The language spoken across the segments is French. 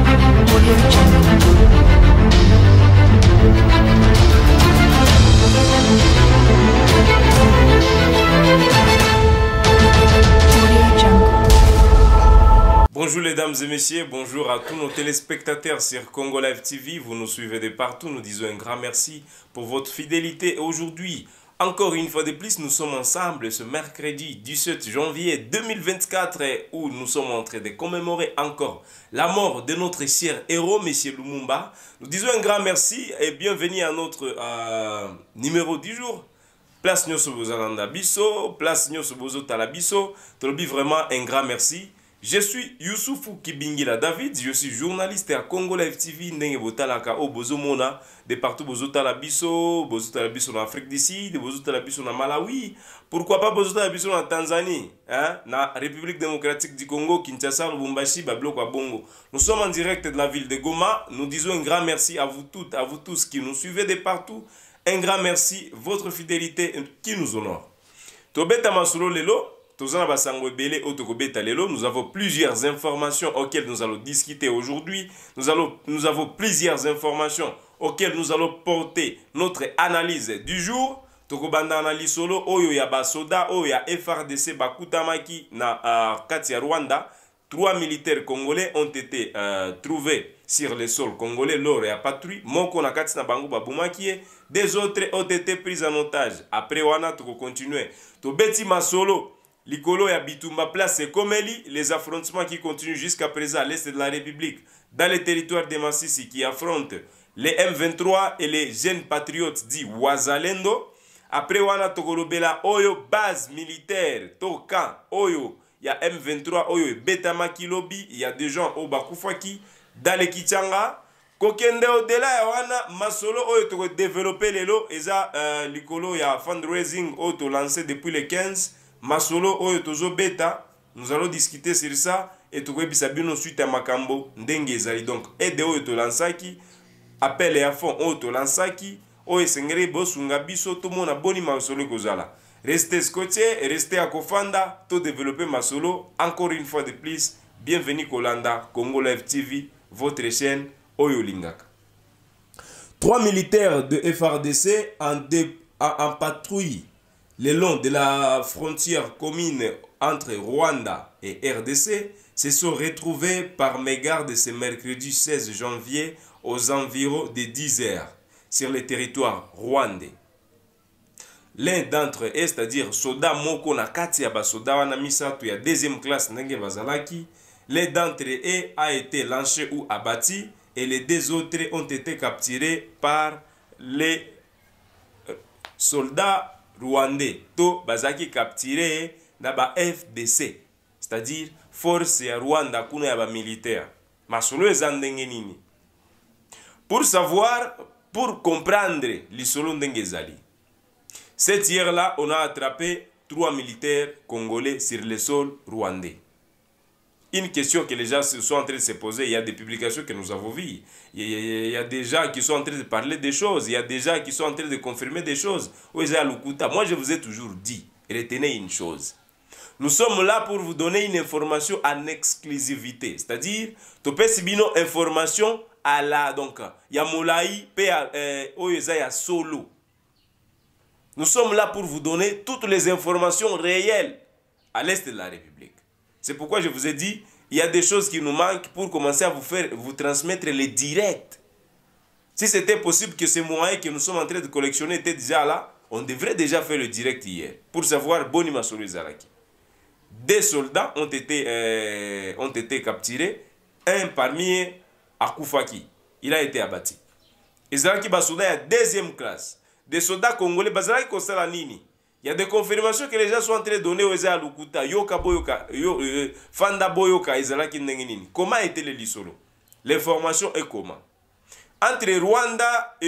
Bonjour les dames et messieurs, bonjour à tous nos téléspectateurs sur Congo Live TV. Vous nous suivez de partout, nous disons un grand merci pour votre fidélité. Et aujourd'hui, encore une fois de plus, nous sommes ensemble ce mercredi 17 janvier 2024 où nous sommes en train de commémorer encore la mort de notre cher héros, M. Lumumba. Nous disons un grand merci et bienvenue à notre numéro du jour. Place Nyoso Bozalanda Biso, place Nyoso Bozo Talabiso. Tolobi vraiment un grand merci. Je suis Youssoufou Kibingila David, je suis journaliste à Congo Live TV, Ndenge Botalaka au Bozo Mona, de partout Bozo Talabiso en Afrique du Sud, Bozo Talabiso en Malawi, pourquoi pas Bozo Talabiso en Tanzanie, hein, na République démocratique du Congo, Kinshasa, Lubumbashi, Bablokwa Bongo. Nous sommes en direct de la ville de Goma, nous disons un grand merci à vous toutes, à vous tous qui nous suivez de partout, un grand merci, votre fidélité qui nous honore. Tobeta Masolo Lelo. Nous avons plusieurs informations auxquelles nous allons discuter aujourd'hui. Nous avons plusieurs informations auxquelles nous allons porter notre analyse du jour. Tokobanda analyse solo oyo ya basoda oyo ya FRDC bakutamaki na Katia Rwanda. 3 militaires congolais ont été trouvés sur le sol congolais lors de la patrouille. Moko na kati na bango babumaki. Des autres ont été pris en otage. Après wana toko continuer. To beti masolo. Likolo ya Bitumba place et Komeli, les affrontements qui continuent jusqu'à présent à l'est de la République, dans les territoires de Massissi qui affrontent les M23 et les jeunes patriotes dits Wazalendo. Après wana tokolobela oyo base militaire, toka oyo, il y a M23 oyo Betama Kilobi, il y a des gens au Bakufaki, dans les Kichanga. Kokende au-delà ya wana masolo oyo toko développer lelo eza likolo ya fundraising oyo to lancé depuis le 15. Masolo oyo tozo beta, nous allons discuter sur ça et tokoye bisabino suite à makambo ndenge ezali donc aide oyo to lansaki appel à fond oyo to lansaki oyo sengere bosunga biso to mona boni masolo kozala. Restez scotché, restez à Kofanda, to développer masolo encore une fois de plus. Bienvenue Kolanda Congo Live TV, votre chaîne oyo lingaka. 3 militaires de FRDC en patrouille le long de la frontière commune entre Rwanda et RDC se sont retrouvés par mégarde ce mercredi 16 janvier aux environs de 10 heures sur le territoire rwandais. L'un d'entre eux, c'est-à-dire Soda Moko na kati ya basoda wana misato ya deuxième classe ndenge bazalaki, l'un d'entre eux a été lynché ou abattu et les deux autres ont été capturés par les soldats rwandais to bazaki capturé na ba FDC, c'est-à-dire force ya Rwanda kuna ya ba militaire. Masolo ezandenge nini? Pour savoir, pour comprendre l'isolo ndenge ezali. Cette hier-là, on a attrapé 3 militaires congolais sur le sol rwandais. Une question que les gens sont en train de se poser, il y a des publications que nous avons vues, il y a des gens qui sont en train de parler des choses, il y a des gens qui sont en train de confirmer des choses. Moi je vous ai toujours dit, retenez une chose. Nous sommes là pour vous donner une information en exclusivité, c'est-à-dire, topé sibino information à la, donc, ya molai, ya solo. Nous sommes là pour vous donner toutes les informations réelles à l'est de la République. C'est pourquoi je vous ai dit, il y a des choses qui nous manquent pour commencer à vous transmettre les directs. Si c'était possible que ces moyens que nous sommes en train de collectionner étaient déjà là, on devrait déjà faire le direct hier pour savoir Bonima Solo Zaraki. Des soldats ont été capturés, un parmi eux à Koufaki. Il a été abattu. Et Zaraki Basoda est deuxième classe. Des soldats congolais, Bazaraki Kosala Nini. Il y a des confirmations que les gens sont en train de donner aux Eza Lukuta, Yoka Boyoka, Fanda Boyoka, Ezalaki Nengenini. Comment était le Lisolo? L'information est comment? Entre Rwanda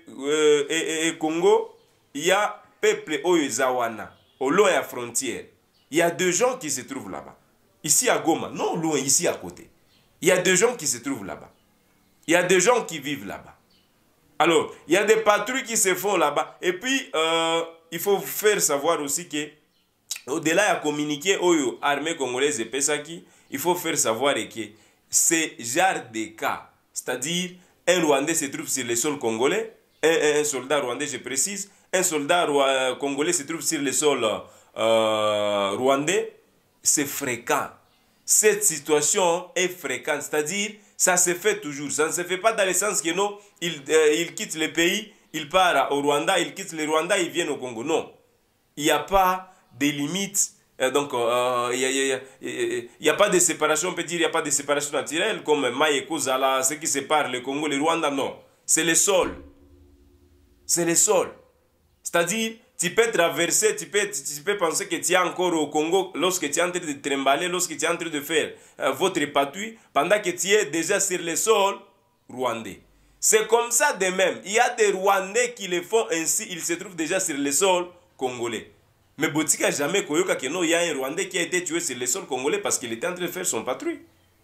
et Congo, il y a peuple Oyezawana, au long de la frontière. Il y a 2 gens qui se trouvent là-bas. Ici à Goma, non loin, ici à côté. Il y a 2 gens qui se trouvent là-bas. Il y a des gens qui vivent là-bas. Alors, il y a des patrouilles qui se font là-bas. Et puis, il faut faire savoir aussi que, au-delà de communiquer aux armées congolaises et Pesaki, il faut faire savoir qu'il ce genre de cas, c'est-à-dire un Rwandais se trouve sur le sol congolais, un soldat rwandais, je précise, un soldat congolais se trouve sur le sol rwandais, c'est fréquent. Cette situation est fréquente, c'est-à-dire ça se fait toujours. Ça ne se fait pas dans le sens que non, il quitte le pays, il part au Rwanda, il quitte le Rwanda, il vient au Congo. Non. Il n'y a pas de limites. Donc, il n'y a pas de séparation, on peut dire, il n'y a pas de séparation naturelle comme Maïeko Zala, ce qui sépare le Congo et le Rwanda. Non. C'est le sol. C'est le sol. C'est-à-dire, tu peux traverser, tu peux penser que tu es encore au Congo lorsque tu es en train de trimballer, lorsque tu es en train de faire votre patrouille, pendant que tu es déjà sur le sol rwandais. C'est comme ça de même. Il y a des Rwandais qui le font ainsi, ils se trouvent déjà sur le sol congolais. Mais Botika n'a jamais connu qu'il y a un Rwandais qui a été tué sur le sol congolais parce qu'il était en train de faire son patrouille.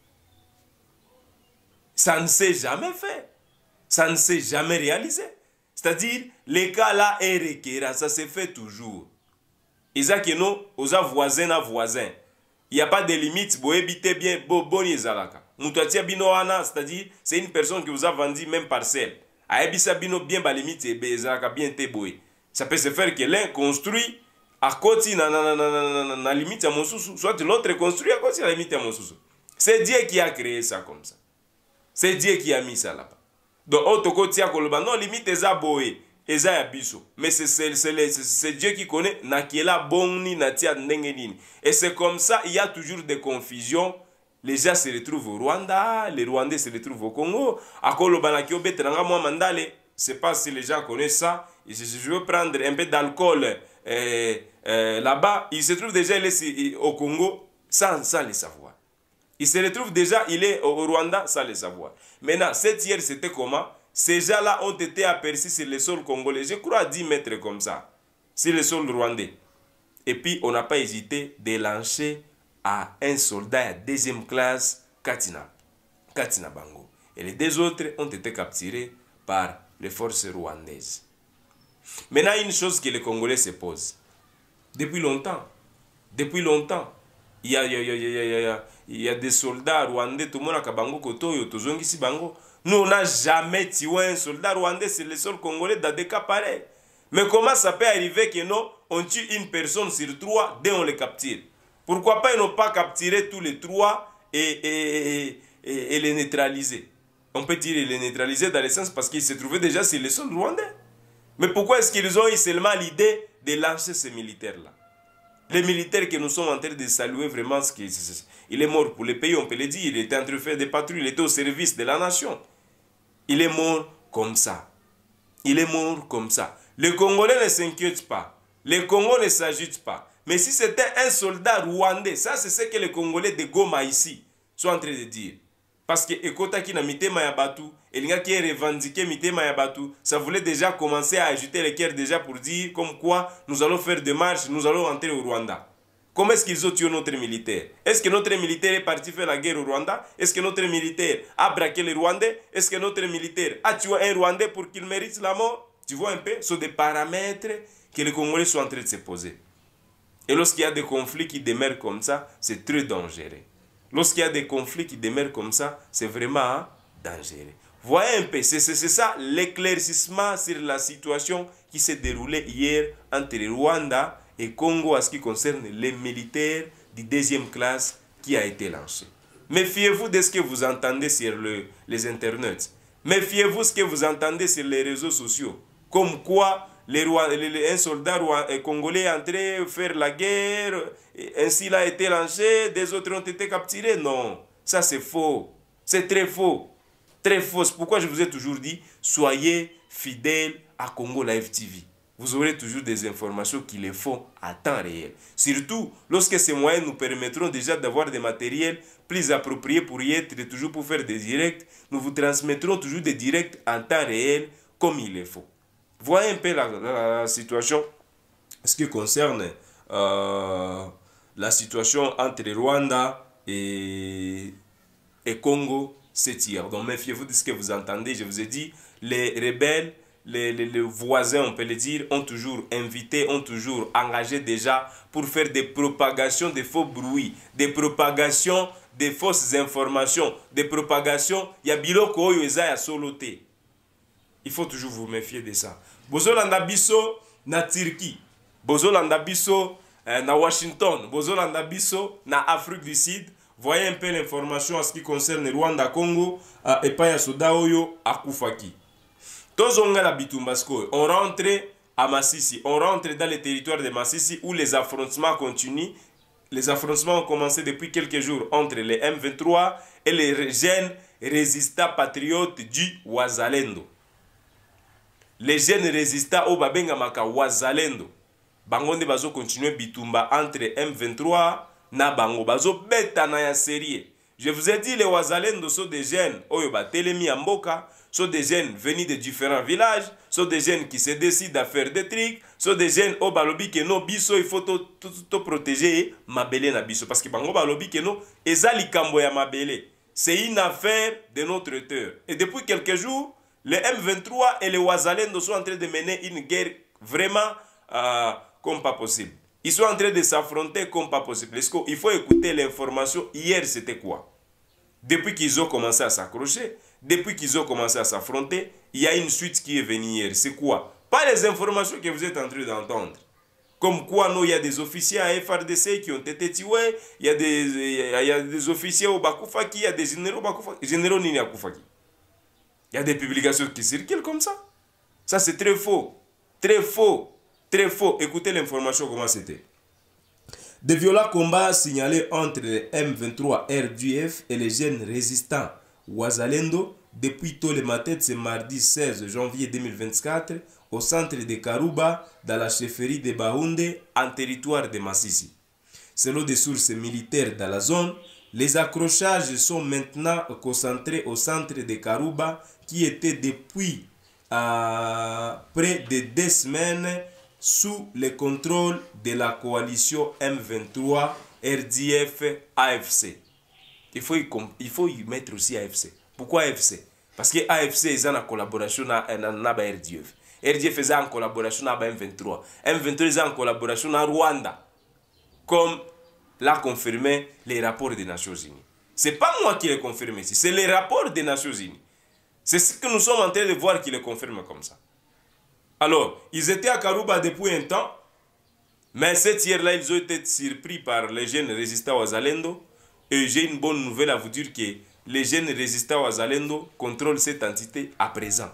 Ça ne s'est jamais fait. Ça ne s'est jamais réalisé. C'est-à-dire, les cas là est requérant, ça se fait toujours. Isaac et nous, aux voisins à voisins. Il n'y a pas de limite, vous habitez bien, boni zalaka. Moutatia bino ana, c'est-à-dire, c'est une personne qui vous a vendu même parcelle. Aebisa bino bien ba limite, zalaka bien te boy. Ça peut se faire que l'un construit à côté na limite à mon sous, soit l'autre construit à côté de la limite à mon sous. C'est Dieu qui a créé ça comme ça. C'est Dieu qui a mis ça là-bas. Donc, autre tia koloba, non, limite eza boé, eza ya biso. Mais c'est Dieu qui connaît, na kiela boni, na tia nengenini. Et c'est comme ça, il y a toujours des confusions. Les gens se retrouvent au Rwanda, les Rwandais se retrouvent au Congo. A koloba na kio betranga moi mandale, c'est pas si les gens connaissent ça. Et si je veux prendre un peu d'alcool là-bas, il se trouve déjà au Congo sans le savoir. Il se retrouve déjà, il est au Rwanda sans le savoir. Maintenant, cette hier, c'était comment? Ces gens-là ont été aperçus sur le sol congolais, je crois à 10 mètres comme ça, sur le sol rwandais. Et puis, on n'a pas hésité de lancer à un soldat de deuxième classe, Katina Bango. Et les deux autres ont été capturés par les forces rwandaises. Maintenant, une chose que les Congolais se posent. Depuis longtemps, il y a des soldats rwandais, tout le monde a Kabango Kotoyo, Tozongisi Bango. Nous, on n'a jamais tué un soldat rwandais sur le sol congolais dans des cas pareils. Mais comment ça peut arriver que non, on tue une personne sur 3 dès on les capture? Pourquoi pas ils n'ont pas capturé tous les 3 et les neutraliser? On peut dire les neutraliser dans le sens parce qu'ils se trouvaient déjà sur le sol rwandais. Mais pourquoi est-ce qu'ils ont eu seulement l'idée de lancer ces militaires-là? Les militaires que nous sommes en train de saluer vraiment, il est mort pour le pays, on peut le dire. Il était en train de faire des patrouilles, il était au service de la nation. Il est mort comme ça. Il est mort comme ça. Les Congolais ne s'inquiètent pas. Les Congolais ne s'agitent pas. Mais si c'était un soldat rwandais, ça c'est ce que les Congolais de Goma ici sont en train de dire. Parce que Ekotaki na mitema ya batu, Elinga qui est revendiqué mitema ya batu, ça voulait déjà commencer à agiter les cœurs déjà pour dire comme quoi nous allons faire des marches, nous allons entrer au Rwanda. Comment est-ce qu'ils ont tué notre militaire? Est-ce que notre militaire est parti faire la guerre au Rwanda? Est-ce que notre militaire a braqué les Rwandais? Est-ce que notre militaire a tué un Rwandais pour qu'il mérite la mort? Tu vois un peu? Ce sont des paramètres que les Congolais sont en train de se poser. Et lorsqu'il y a des conflits qui demeurent comme ça, c'est très dangereux. Lorsqu'il y a des conflits qui demeurent comme ça, c'est vraiment dangereux. Voyez un peu, c'est ça l'éclaircissement sur la situation qui s'est déroulée hier entre Rwanda et Congo en ce qui concerne les militaires de deuxième classe qui a été lancé. Méfiez-vous de ce que vous entendez sur les internets. Méfiez-vous de ce que vous entendez sur les réseaux sociaux. Comme quoi un soldat congolais est entré faire la guerre, ainsi il a été lancé, des autres ont été capturés. Non, ça c'est faux. C'est très faux. Très faux. C'est pourquoi je vous ai toujours dit, soyez fidèles à Congo Live TV. Vous aurez toujours des informations qui les font à temps réel. Surtout lorsque ces moyens nous permettront déjà d'avoir des matériels plus appropriés pour y être et toujours pour faire des directs. Nous vous transmettrons toujours des directs en temps réel comme il le faut. Voyez un peu la situation, ce qui concerne la situation entre Rwanda et Congo cette hier. Donc méfiez-vous de ce que vous entendez. Je vous ai dit, les rebelles, les voisins, on peut le dire, ont toujours invité, ont toujours engagé déjà pour faire des propagations de faux bruits, des propagations des fausses informations, des propagations, il y a biloko oyo eza ya soloté. Il faut toujours vous méfier de ça. Bozolanda biso na Turquie, bozolanda biso na Washington, bozolanda biso na Afrique du Sud. Voyez un peu l'information en ce qui concerne Rwanda, Congo et pas ya soda oyo akufaki. Tozonga la Bitumbasko, on rentre à Massissi, on rentre dans les territoires de Massissi où les affrontements continuent. Les affrontements ont commencé depuis quelques jours entre les M23 et les jeunes résistants patriotes du Wazalendo. Les jeunes résistants au Babengamaka Wazalendo. Bangonde bazo continuer Bitumba entre M23 na bango bazo beta na ya série. Je vous ai dit les Wazalendo sont des jeunes oyo batelemi ya mboka, sont des jeunes venus de différents villages, sont des jeunes qui se décident à faire des trucs, sont des jeunes au balobi que no biso il faut to protéger mabele na biso parce que bango balobi que no ezali kambo ya mabele. C'est une affaire de notre terre. Et depuis quelques jours, les M23 et les Wazalendo sont en train de mener une guerre vraiment comme pas possible. Ils sont en train de s'affronter comme pas possible. Il faut écouter l'information. Hier, c'était quoi? Depuis qu'ils ont commencé à s'accrocher, depuis qu'ils ont commencé à s'affronter, il y a une suite qui est venue hier. C'est quoi? Pas les informations que vous êtes en train d'entendre. Comme quoi, non, il y a des officiers à FRDC qui ont été tués, il y a des officiers au Bakoufaki, il y a des généraux au Bakoufaki. Généraux Nini Akoufaki. Il y a des publications qui circulent comme ça. Ça, c'est très faux. Très faux. Très faux. Écoutez l'information, comment c'était. De violents combats signalés entre les M23 RDF et les jeunes résistants Wazalendo depuis tôt le matin de ce mardi 16 janvier 2024 au centre de Karuba dans la chefferie de Baoundé en territoire de Massissi. Selon des sources militaires dans la zone, les accrochages sont maintenant concentrés au centre de Karuba qui était depuis près de 2 semaines sous le contrôle de la coalition M23 RDF AFC. Il faut y mettre aussi AFC. Pourquoi AFC? Parce que AFC est en collaboration avec RDF. RDF est en collaboration avec M23. M23 est en collaboration avec Rwanda. Comme l'a confirmé les rapports des Nations Unies. Ce n'est pas moi qui l'ai confirmé ici, c'est les rapports des Nations Unies. C'est ce que nous sommes en train de voir qui le confirme comme ça. Alors, ils étaient à Karuba depuis un temps, mais cette hier-là, ils ont été surpris par les jeunes résistants aux Zalendo. Et j'ai une bonne nouvelle à vous dire que les jeunes résistants aux Zalendo contrôlent cette entité à présent.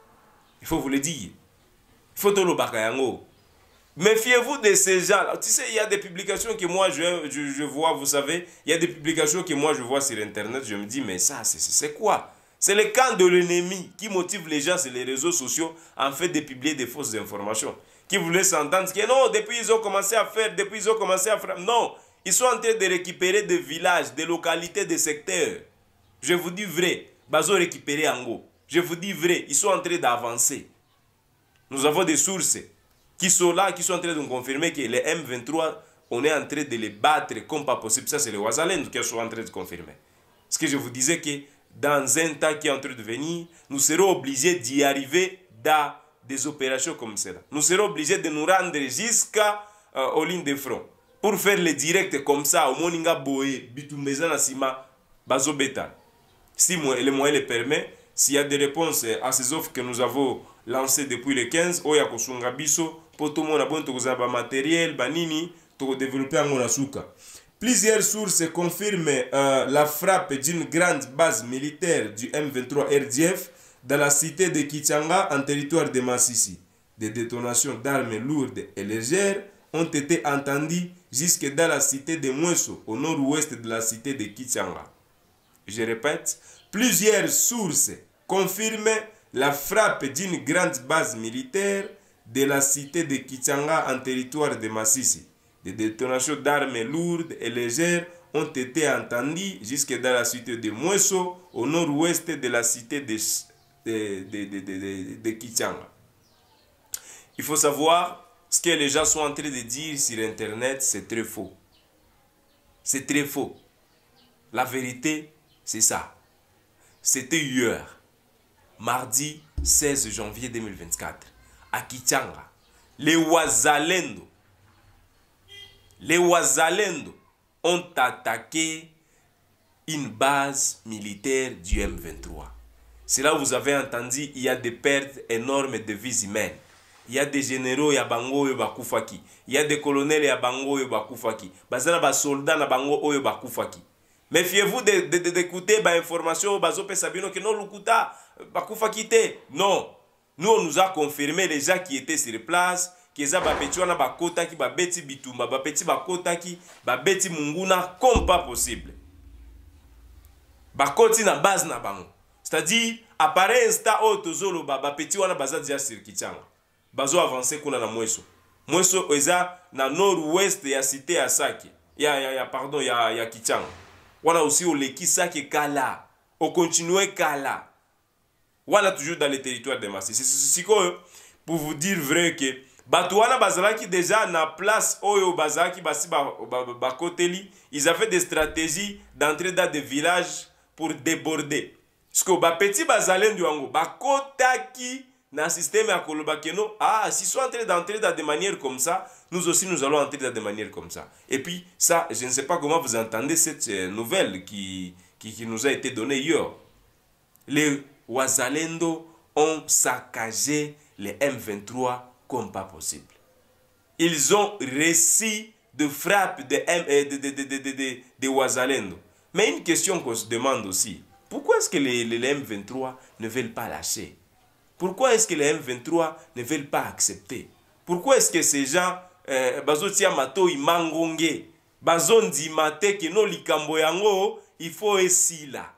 Il faut vous le dire. Il faut tout le bakayango. Méfiez-vous de ces gens-là. Tu sais, il y a des publications que moi je vois, vous savez, il y a des publications que moi je vois sur Internet, je me dis, mais ça, c'est quoi? C'est le camp de l'ennemi qui motive les gens sur les réseaux sociaux en fait de publier des fausses informations. Qui voulaient s'entendre que non, depuis ils ont commencé à faire, depuis ils ont commencé à faire. Non, ils sont en train de récupérer des villages, des localités, des secteurs. Je vous dis vrai, ils ont récupéré en gros. Je vous dis vrai, ils sont en train d'avancer. Nous avons des sources qui sont là, qui sont en train de nous confirmer que les M23, on est en train de les battre comme pas possible. Ça, c'est les Wazalendo qui sont en train de confirmer. Parce que je vous disais que dans un temps qui est en train de venir, nous serons obligés d'y arriver dans des opérations comme cela. Nous serons obligés de nous rendre jusqu'aux lignes de front. Pour faire les directs comme ça, au Moninga Boé, Bitumbeza Nassima, Bazo Beta. Si le moyen le permet, s'il y a des réponses à ces offres que nous avons lancées depuis le 15, Oya Kosunga Biso, pour tout le monde, on a matériel, banini, pour développer en Monasuka. Plusieurs sources confirment la frappe d'une grande base militaire du M23 RDF dans la cité de Kichanga en territoire de Massissi. Des détonations d'armes lourdes et légères ont été entendues jusque dans la cité de Mweso, au nord-ouest de la cité de Kichanga. Je répète, plusieurs sources confirment la frappe d'une grande base militaire de la cité de Kichanga en territoire de Massissi. Des détonations d'armes lourdes et légères ont été entendues jusque dans la cité de Mweso, au nord-ouest de la cité de Kichanga. Il faut savoir ce que les gens sont en train de dire sur Internet, c'est très faux. C'est très faux. La vérité, c'est ça. C'était hier, mardi 16 janvier 2024, à Kichanga. Les Wazalendo ont attaqué une base militaire du M23. C'est là où vous avez entendu, il y a des pertes énormes de vies humaines. Il y a des généraux ya bango oyo bakufaki. Il y a des colonels ya bango oyo bakufaki. Bazana ba soldats na bango oyo bakufaki. Méfiez-vous d'écouter ba information bazo pe sabino que non lukuta bakufaki te. Non. Nous on nous a confirmé les gens qui étaient sur place que za ba beti wana bakota ki ba beti bitumba ba beti bakota ki ba beti munguna comme pas possible. Bakoti na base na bango. C'est-à-dire appareil insta o tozolo ba beti wana baza dia sur Kichanga. Bazo avancer kuna na Mweso. Mweso eza na nord-ouest ya cité ya Sake. Pardon, ya Kichanga. Wana aussi au leki Sake Kala. Au continuer Kala. Wana toujours dans les territoires de Massi. C'est pour vous dire vrai que Batouana Bazalaki déjà na place Oyo Bazalaki Basi Bakoteli, ils avaient des stratégies d'entrer dans des villages pour déborder. Parce que Bapeti Bazalen du Ango, Bakotaki dans système à Kolobakeno, s'ils sont en train d'entrer dans des manières comme ça, nous aussi nous allons entrer dans des manières comme ça. Et puis ça, je ne sais pas comment vous entendez cette nouvelle qui nous a été donnée hier. Les Wazalendo ont saccagé les M23 comme pas possible. Ils ont réussi de frappe de Wazalendo. Mais une question qu'on se demande aussi, pourquoi est-ce que les M23 ne veulent pas lâcher? Pourquoi est-ce que les M23 ne veulent pas accepter? Pourquoi est-ce que ces gens, bazotia mato imangonge, bazondi mate que no likambo yango, il faut essayer là.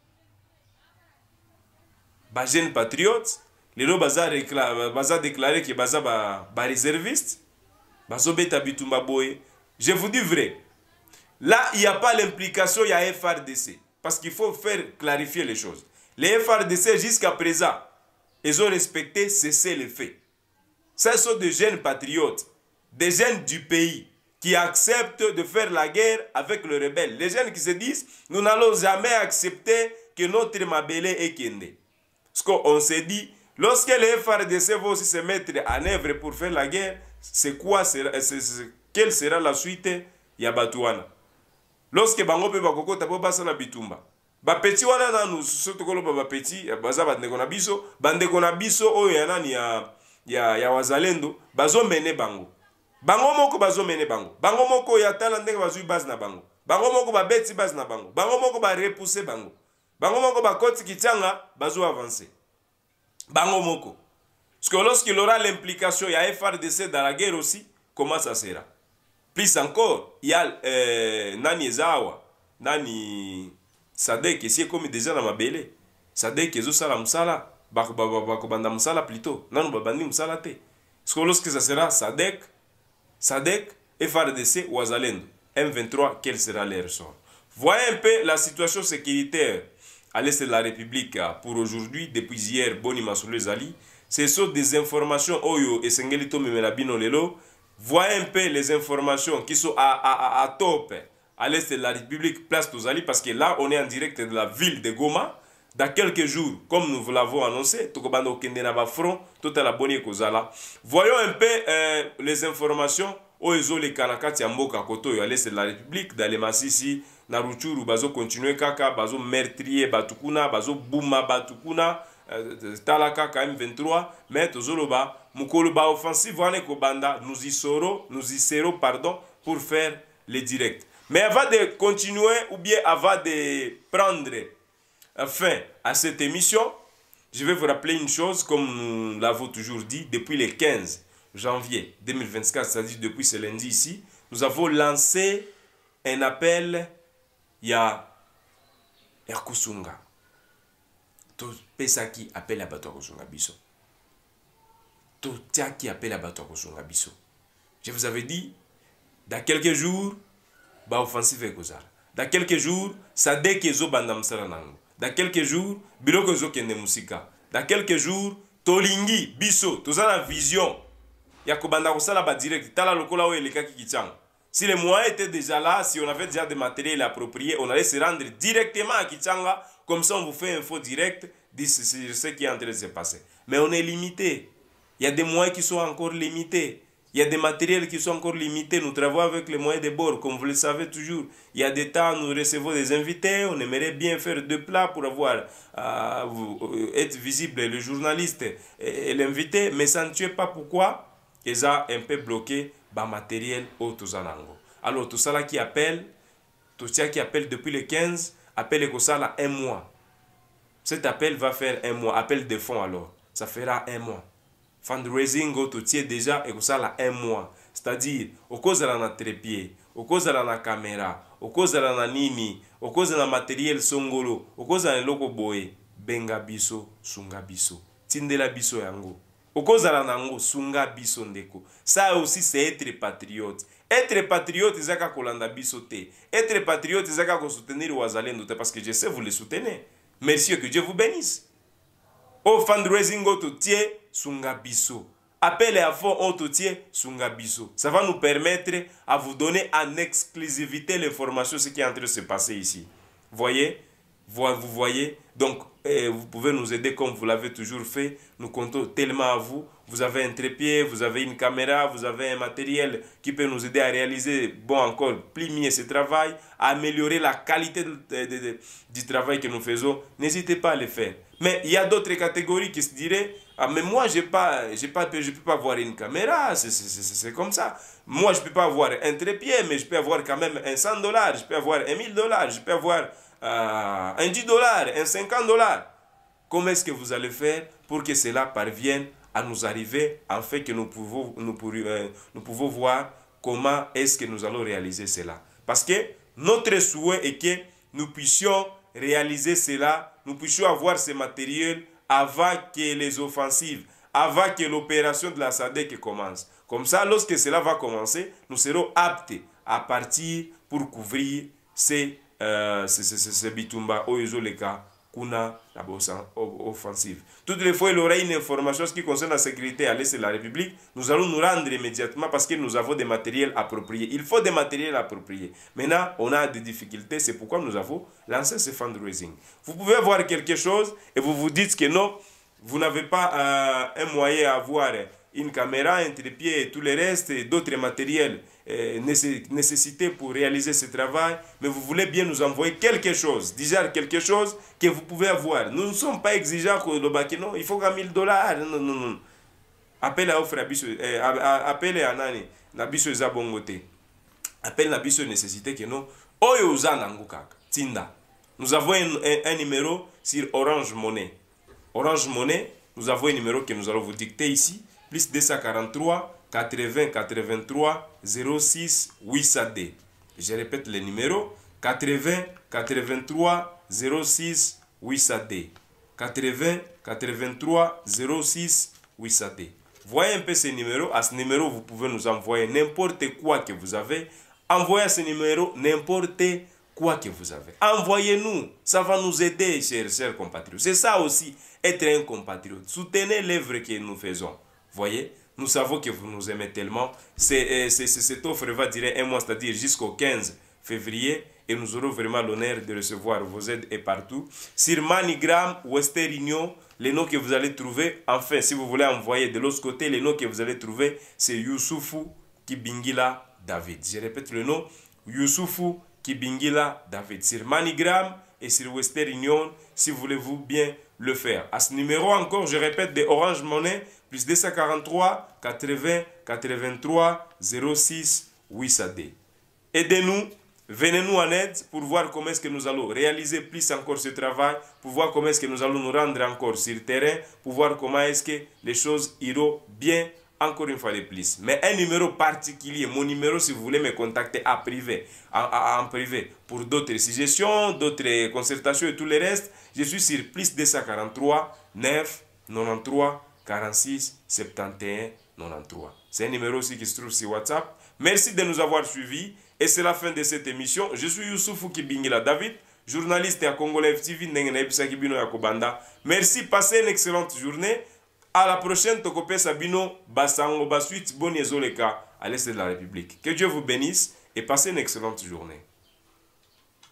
Ba jeune patriote, les gens baza déclaré que baza ba réserviste, bazo beta bitumba boye. Je vous dis vrai. Là, il n'y a pas l'implication, il y a FRDC. Parce qu'il faut faire clarifier les choses. Les FRDC, jusqu'à présent, ils ont respecté, cessé les faits. Ce sont des jeunes patriotes, des jeunes du pays, qui acceptent de faire la guerre avec les rebelles. Les jeunes qui se disent, nous n'allons jamais accepter que notre Mabélé est Kende. Parce qu'on s'est dit, lorsque les FRDC vont aussi se mettre en œuvre pour faire la guerre, quelle sera la suite? Yabatouana. Lorsque Bango pe bakoko tapo basa na bitumba. Ba petit wana nanu soto kolo ba petit baza bandeko na biso oyo ya nani ya Wazalendo bazo mene bango. Bango moko bazo mene bango. Bango moko ya tala ndenge bazu base na bango. Bango moko ba beti base na bango. Bango moko ba repousser bango. Bango moko ba koti Kichanga bazo avancer. Bango moko. Parce que lorsqu'il aura l'implication, il y a FRDC dans la guerre aussi, comment ça sera? Plus encore, il y a Nani Ezawa, Nani Sadek, qui est comme déjà dans ma belle. Sadek, ils ont ça la moussala, Bakobanda moussala plutôt. Non, Babandi moussala te. Parce que lorsque ça sera Sadek, FRDC, Wazalendo, M23, quel sera leur sort? Voyez un peu la situation sécuritaire à l'est de la République pour aujourd'hui, depuis hier, Boni Masoulé Zali. Ce sont des informations, Oyo et Sengelito Memelabino Lelo. Voyez un peu les informations qui sont à top à l'est de la République, place Tozali, parce que là, on est en direct de la ville de Goma. Dans quelques jours, comme nous vous l'avons annoncé, Tokobando Kendenaba Front, tout à la bonne Kozala. Voyons un peu les informations. Oezo les Kanakati Amboka Koto, à l'est de la République, dans les Massissi, Naruchuru, Bazo continuer Kaka, Bazo meurtrier, Batukuna, Bazo Bouma, Batukuna. Talaka KM23, mais Tozoloba, Mukoloba offensive, nous y serons, pardon, pour faire les directs. Mais avant de continuer ou bien avant de prendre fin à cette émission, je vais vous rappeler une chose, comme nous l'avons toujours dit, depuis le 15 janvier 2024, c'est-à-dire depuis ce lundi ici, nous avons lancé un appel, il y a Kusunga. To pesaki appelle à bateau à biso. To tiaki appelle à bateau à biso. Je vous avais dit, dans quelques jours, ba offensive et kozara. Dans quelques jours, Sadek ezo bandam saranango. Dans quelques jours, biloko ezo kende musika. Dans quelques jours, tolingi biso, tozana vision. Ya kobanda kosala ba direct, tala lokola o eleka kikichang. Si les moyens étaient déjà là, si on avait déjà des matériels appropriés, on allait se rendre directement à Kichanga. Comme ça, on vous fait info direct de ce qui est en train de se passer. Mais on est limité. Il y a des moyens qui sont encore limités. Il y a des matériels qui sont encore limités. Nous travaillons avec les moyens de bord, comme vous le savez toujours. Il y a des temps, nous recevons des invités. On aimerait bien faire deux plats pour avoir être visible, le journaliste et l'invité. Mais ça ne tue pas pourquoi ils ont un peu bloqué le matériel au Tozanango. Alors, tout ça là qui appelle, tout ça qui appelle depuis le 15, appelle que ça là un mois. Cet appel va faire un mois. Appel de fonds alors. Ça fera un mois. Fundraising tout déjà et ça là un mois. C'est-à-dire, au cause de la trépied, au cause de la caméra, au cause de la nini, au cause de la matériel songolo, au cause de la loko boye, benga biso, sunga biso, tindela biso yango. Au cause de la nango, sunga biso ndeko. Ça aussi c'est être patriote. Être patriote, c'est ça kolanda biso te. Être patriote, c'est ça soutenir Wazalendo parce que je sais vous les soutenez. Merci, que Dieu vous bénisse. Au fundraising autotier sunga biso. Appelez à fond autotier sunga biso. Ça va nous permettre à vous donner en exclusivité l'information ce qui est en train de se passer ici. Voyez? Vous voyez? Donc, vous pouvez nous aider comme vous l'avez toujours fait. Nous comptons tellement à vous. Vous avez un trépied, vous avez une caméra, vous avez un matériel qui peut nous aider à réaliser, bon encore, plus mieux ce travail, à améliorer la qualité du travail que nous faisons. N'hésitez pas à le faire. Mais il y a d'autres catégories qui se diraient, ah mais moi je peux pas avoir une caméra, c'est comme ça. Moi je peux pas avoir un trépied, mais je peux avoir quand même un $100, je peux avoir un $1000, je peux avoir un $10, un $50. Comment est-ce que vous allez faire pour que cela parvienne à nous arriver, afin que nous pouvons voir comment est-ce que nous allons réaliser cela. Parce que notre souhait est que nous puissions réaliser cela, nous puissions avoir ce matériel avant que les offensives, avant que l'opération de la SADC commence. Comme ça, lorsque cela va commencer, nous serons aptes à partir pour couvrir ces bitumba oyozoleka kuna la offensive. Toutes les fois, il y aura une information qui concerne la sécurité à l'Est de la République, nous allons nous rendre immédiatement parce que nous avons des matériels appropriés. Il faut des matériels appropriés. Maintenant, on a des difficultés, c'est pourquoi nous avons lancé ce fundraising. Vous pouvez voir quelque chose et vous vous dites que non, vous n'avez pas un moyen à avoir une caméra, un trépied et tout le reste, et d'autres matériels nécessités pour réaliser ce travail, mais vous voulez bien nous envoyer quelque chose, déjà quelque chose que vous pouvez avoir. Nous ne sommes pas exigeants que le bac, non, il faut qu'à $1000. Non, non, non. Appel à offre à biso, appel à nani, na biso eza bongote. Appel na biso nécessité que non, oyo uza nangukak, tinda. Nous avons un numéro sur Orange Money. Orange Money, nous avons un numéro que nous allons vous dicter ici, plus 243 80 83 06 800D. Je répète le numéro 80 83 06 800D. 80 83 06 800D. Voyez un peu ce numéro. À ce numéro, vous pouvez nous envoyer n'importe quoi que vous avez. Envoyez à ce numéro n'importe quoi que vous avez. Envoyez-nous. Ça va nous aider, chers compatriotes. C'est ça aussi, être un compatriote. Soutenez l'œuvre que nous faisons. Voyez, nous savons que vous nous aimez tellement. Cette offre va durer un mois, c'est-à-dire jusqu'au 15 février. Et nous aurons vraiment l'honneur de recevoir vos aides et partout. Sur MoneyGram, Western Union, les noms que vous allez trouver. Enfin, si vous voulez envoyer de l'autre côté, les noms que vous allez trouver, c'est Youssoufou Kibingila David. Je répète le nom, Youssoufou Kibingila David. Sur MoneyGram et sur Western Union, si vous voulez-vous bien le faire. À ce numéro encore, je répète, de Orange Money, plus 243 80 83 06 800D. Aidez-nous, venez-nous en aide pour voir comment est-ce que nous allons réaliser plus encore ce travail, pour voir comment est-ce que nous allons nous rendre encore sur le terrain, pour voir comment est-ce que les choses iront bien encore une fois de plus. Mais un numéro particulier, mon numéro si vous voulez me contacter en privé, pour d'autres suggestions, d'autres concertations et tout le reste, je suis sur plus 243 9 93 46 71 93. C'est un numéro aussi qui se trouve sur WhatsApp. Merci de nous avoir suivis et c'est la fin de cette émission. Je suis Youssoufou Kibingila David, journaliste à Congolais TV. Merci, passez une excellente journée. À la prochaine, Tokope Sabino, Basango, Basuit, Boniezoleka, à l'Est de la République. Que Dieu vous bénisse et passez une excellente journée.